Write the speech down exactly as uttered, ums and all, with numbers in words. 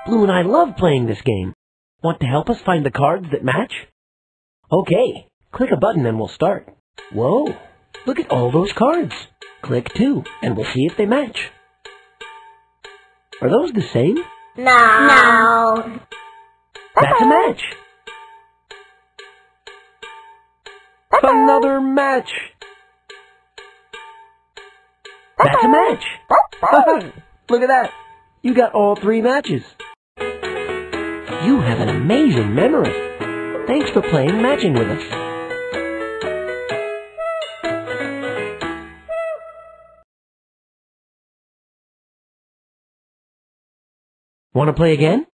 Blue and I love playing this game. Want to help us find the cards that match? Okay, click a button and we'll start. Whoa, look at all those cards. Click two, and we'll see if they match. Are those the same? No. No. That's a match. Another match. That's a match. Look at that. You got all three matches. You have an amazing memory. Thanks for playing matching with us. Want to play again?